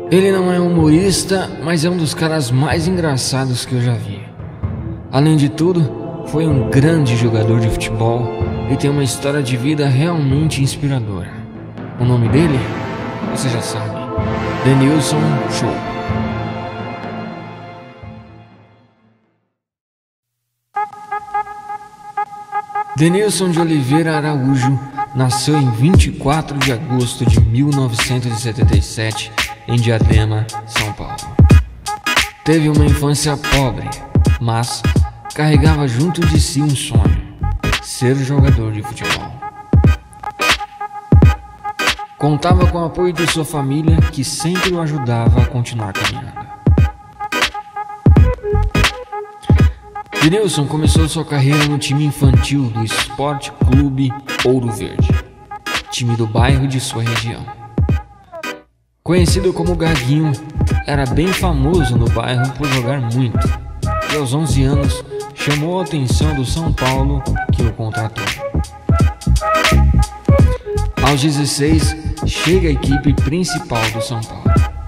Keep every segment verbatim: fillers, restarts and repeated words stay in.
Ele não é humorista, mas é um dos caras mais engraçados que eu já vi. Além de tudo, foi um grande jogador de futebol e tem uma história de vida realmente inspiradora. O nome dele, você já sabe, Denilson Show. Denilson de Oliveira Araújo nasceu em vinte e quatro de agosto de mil novecentos e setenta e sete em Diadema, São Paulo. Teve uma infância pobre, mas carregava junto de si um sonho: ser jogador de futebol. Contava com o apoio de sua família, que sempre o ajudava a continuar caminhando. Denilson começou sua carreira no time infantil do Esporte Clube Ouro Verde, time do bairro de sua região. Conhecido como Gaguinho, era bem famoso no bairro por jogar muito, e aos onze anos chamou a atenção do São Paulo, que o contratou. Aos dezesseis, chega a equipe principal do São Paulo.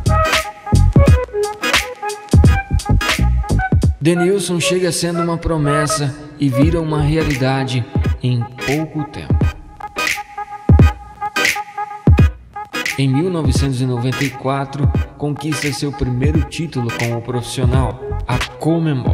Denilson chega sendo uma promessa e vira uma realidade em pouco tempo. Em mil novecentos e noventa e quatro, conquista seu primeiro título como profissional, a Conmebol.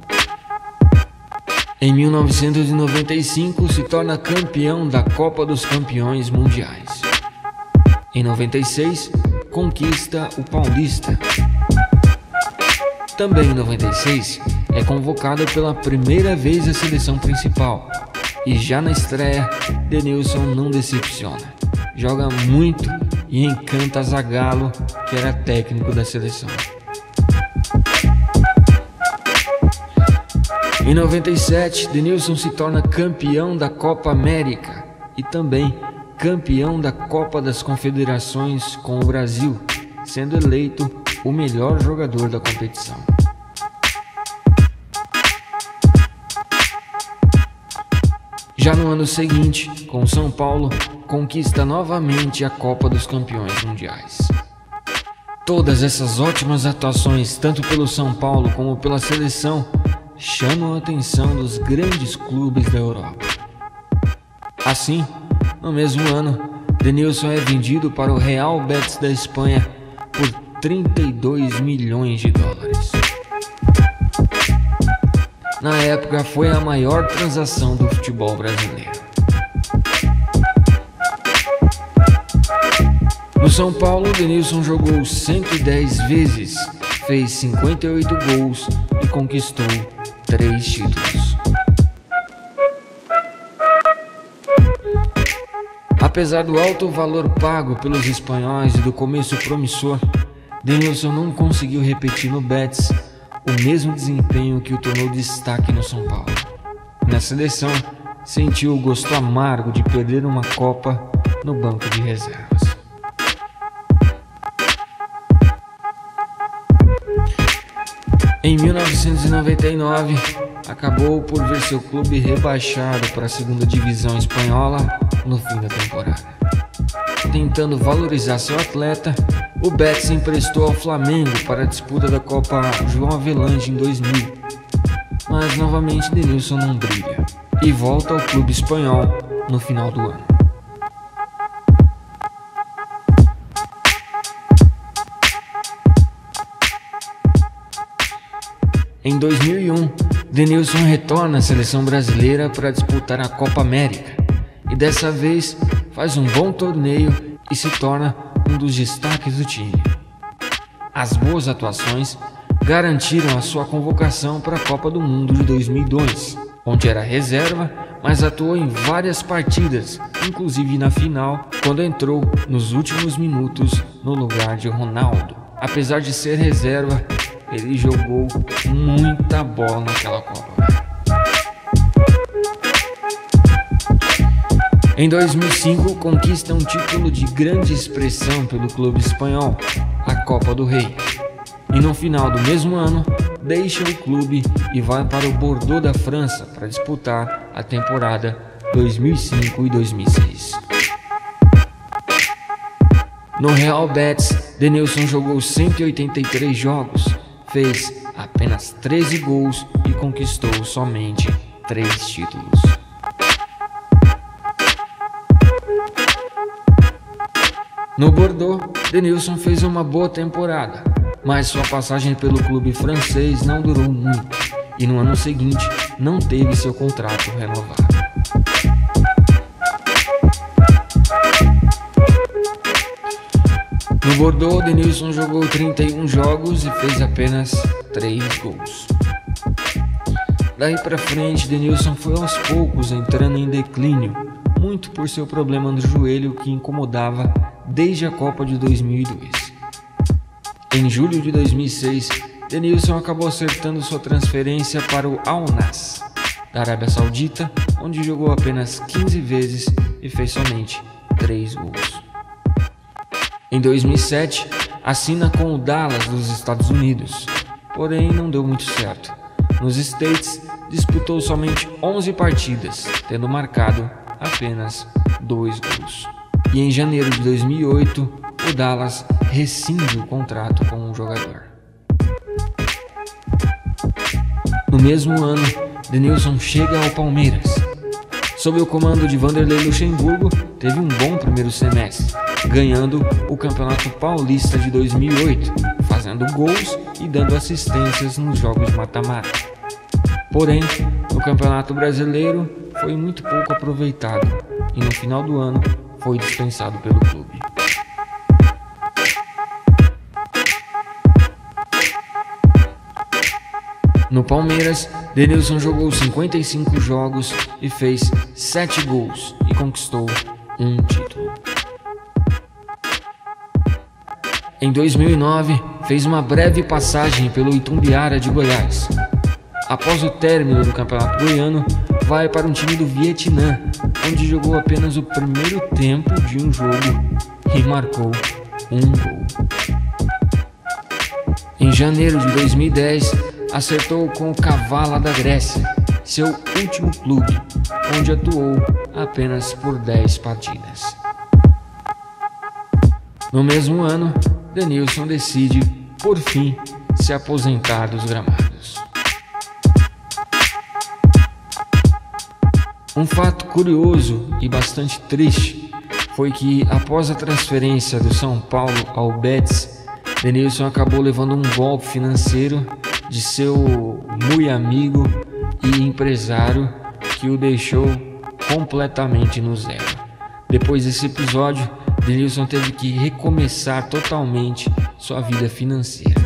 Em mil novecentos e noventa e cinco, se torna campeão da Copa dos Campeões Mundiais. Em noventa e seis, conquista o Paulista. Também em noventa e seis, é convocado pela primeira vez à seleção principal. E já na estreia, Denilson não decepciona. Joga muito e encanta Zagallo, que era técnico da seleção. Em noventa e sete, Denilson se torna campeão da Copa América e também campeão da Copa das Confederações com o Brasil, sendo eleito o melhor jogador da competição. Já no ano seguinte, com São Paulo, conquista novamente a Copa dos Campeões Mundiais. Todas essas ótimas atuações, tanto pelo São Paulo como pela seleção, chamam a atenção dos grandes clubes da Europa. Assim, no mesmo ano, Denilson é vendido para o Real Betis da Espanha por trinta e dois milhões de dólares. Na época, foi a maior transação do futebol brasileiro. No São Paulo, Denilson jogou cento e dez vezes, fez cinquenta e oito gols e conquistou três títulos. Apesar do alto valor pago pelos espanhóis e do começo promissor, Denilson não conseguiu repetir no Betis o mesmo desempenho que o tornou destaque no São Paulo. Na seleção, sentiu o gosto amargo de perder uma Copa no banco de reservas. Em mil novecentos e noventa e nove, acabou por ver seu clube rebaixado para a segunda divisão espanhola no fim da temporada. Tentando valorizar seu atleta, o Betis emprestou ao Flamengo para a disputa da Copa João Avelange em dois mil. Mas novamente Denilson não brilha e volta ao clube espanhol no final do ano. Em dois mil e um, Denilson retorna à seleção brasileira para disputar a Copa América e dessa vez faz um bom torneio e se torna um dos destaques do time. As boas atuações garantiram a sua convocação para a Copa do Mundo de dois mil e dois, onde era reserva, mas atuou em várias partidas, inclusive na final, quando entrou nos últimos minutos no lugar de Ronaldo. Apesar de ser reserva, ele jogou muita bola naquela Copa. Em dois mil e cinco, conquista um título de grande expressão pelo clube espanhol, a Copa do Rei. E no final do mesmo ano, deixa o clube e vai para o Bordeaux da França para disputar a temporada dois mil e cinco e dois mil e seis. No Real Betis, Denilson jogou cento e oitenta e três jogos, fez apenas treze gols e conquistou somente três títulos. No Bordeaux, Denilson fez uma boa temporada, mas sua passagem pelo clube francês não durou muito e no ano seguinte não teve seu contrato renovado. No Bordeaux, Denilson jogou trinta e um jogos e fez apenas três gols. Daí pra frente, Denilson foi aos poucos entrando em declínio, muito por seu problema no joelho que incomodava desde a Copa de dois mil e dois. Em julho de dois mil e seis, Denilson acabou acertando sua transferência para o Al Nassr, da Arábia Saudita, onde jogou apenas quinze vezes e fez somente três gols. Em dois mil e sete, assina com o Dallas dos Estados Unidos, porém não deu muito certo. Nos States, disputou somente onze partidas, tendo marcado apenas dois gols. E em janeiro de dois mil e oito, o Dallas rescinde o contrato com o jogador. No mesmo ano, Denilson chega ao Palmeiras. Sob o comando de Vanderlei Luxemburgo, teve um bom primeiro semestre, ganhando o Campeonato Paulista de dois mil e oito, fazendo gols e dando assistências nos jogos de mata-mata. Porém, no Campeonato Brasileiro foi muito pouco aproveitado e no final do ano foi dispensado pelo clube. No Palmeiras, Denilson jogou cinquenta e cinco jogos e fez sete gols e conquistou um título. Em dois mil e nove, fez uma breve passagem pelo Itumbiara de Goiás. Após o término do Campeonato Goiano, vai para um time do Vietnã, onde jogou apenas o primeiro tempo de um jogo e marcou um gol. Em janeiro de dois mil e dez, acertou com o Kavala da Grécia, seu último clube, onde atuou apenas por dez partidas. No mesmo ano, Denilson decide, por fim, se aposentar dos gramados. Um fato curioso e bastante triste foi que, após a transferência do São Paulo ao Betis, Denilson acabou levando um golpe financeiro de seu muito amigo e empresário que o deixou completamente no zero. Depois desse episódio, Denilson teve que recomeçar totalmente sua vida financeira.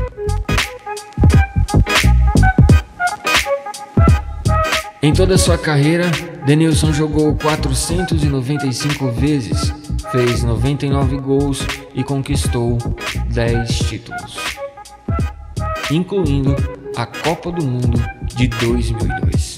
Em toda a sua carreira, Denilson jogou quatrocentas e noventa e cinco vezes, fez noventa e nove gols e conquistou dez títulos, incluindo a Copa do Mundo de dois mil e dois.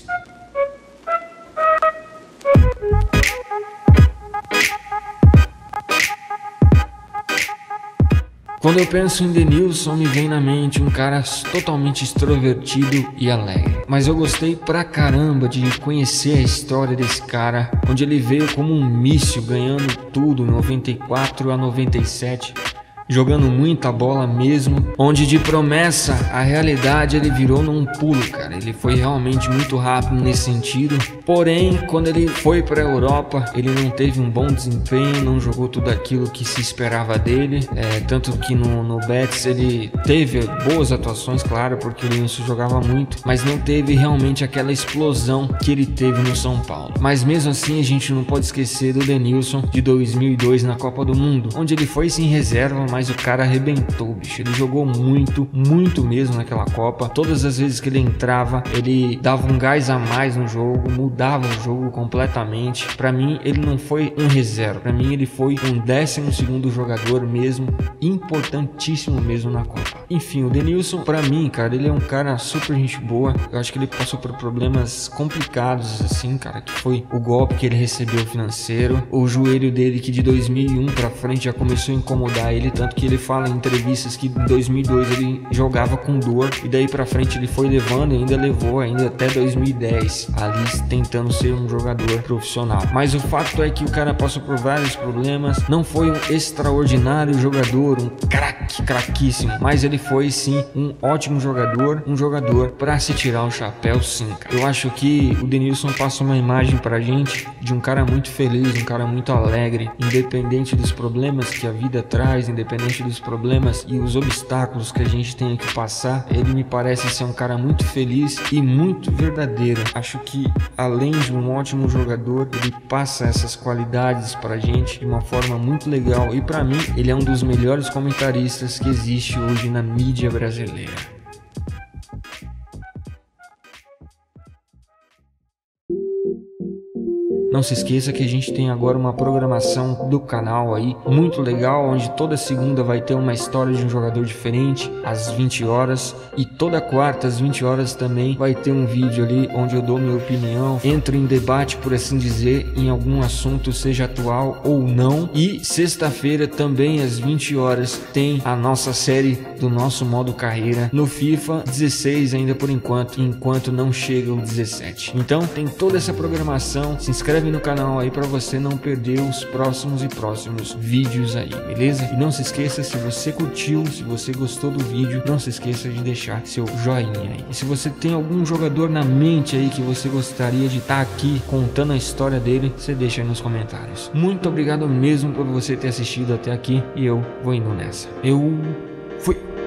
Quando eu penso em Denilson, me vem na mente um cara totalmente extrovertido e alegre. Mas eu gostei pra caramba de conhecer a história desse cara, onde ele veio como um míssil, ganhando tudo, noventa e quatro a noventa e sete, jogando muita bola mesmo, onde de promessa a realidade ele virou num pulo, cara. Ele foi realmente muito rápido nesse sentido, porém quando ele foi para a Europa ele não teve um bom desempenho, não jogou tudo aquilo que se esperava dele, é, tanto que no, no Betis ele teve boas atuações, claro, porque ele não se jogava muito, mas não teve realmente aquela explosão que ele teve no São Paulo. Mas mesmo assim a gente não pode esquecer do Denilson de dois mil e dois na Copa do Mundo, onde ele foi sem reserva, mas o cara arrebentou, bicho. Ele jogou muito, muito mesmo naquela Copa. Todas as vezes que ele entrava, ele dava um gás a mais no jogo, mudava o jogo completamente. Pra mim, ele não foi um reserva. Pra mim, ele foi um décimo segundo jogador mesmo, importantíssimo mesmo na Copa. Enfim, o Denilson, pra mim, cara, ele é um cara super gente boa. Eu acho que ele passou por problemas complicados, assim, cara, que foi o golpe que ele recebeu financeiro, o joelho dele que de dois mil e um pra frente já começou a incomodar ele, tanto que ele fala em entrevistas que em dois mil e dois ele jogava com dor, e daí pra frente ele foi levando e ainda levou ainda até dois mil e dez, ali tentando ser um jogador profissional. Mas o fato é que o cara passou por vários problemas, não foi um extraordinário jogador, um craque, craquíssimo, mas ele foi sim um ótimo jogador, um jogador pra se tirar o chapéu sim, cara. Eu acho que o Denilson passa uma imagem pra gente de um cara muito feliz, um cara muito alegre, independente dos problemas que a vida traz, independente dos problemas e os obstáculos que a gente tem que passar, ele me parece ser um cara muito feliz e muito verdadeiro. Acho que além de um ótimo jogador, ele passa essas qualidades pra gente de uma forma muito legal, e pra mim ele é um dos melhores comentaristas que existe hoje na mídia brasileira. Não se esqueça que a gente tem agora uma programação do canal aí muito legal, onde toda segunda vai ter uma história de um jogador diferente às vinte horas, e toda quarta às vinte horas também vai ter um vídeo ali onde eu dou minha opinião, entro em debate, por assim dizer, em algum assunto, seja atual ou não. E sexta-feira também às vinte horas tem a nossa série do nosso modo carreira no FIFA dezesseis ainda por enquanto, enquanto não chega o dezessete. Então tem toda essa programação, se inscreve no canal aí para você não perder os próximos e próximos vídeos aí, beleza? E não se esqueça, se você curtiu, se você gostou do vídeo, não se esqueça de deixar seu joinha aí. E se você tem algum jogador na mente aí que você gostaria de estar aqui contando a história dele, você deixa aí nos comentários. Muito obrigado mesmo por você ter assistido até aqui, e eu vou indo nessa. Eu fui!